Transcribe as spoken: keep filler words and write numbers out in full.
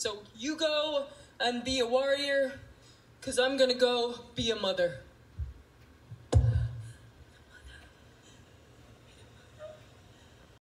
So you go and be a warrior, because I'm gonna go be a mother.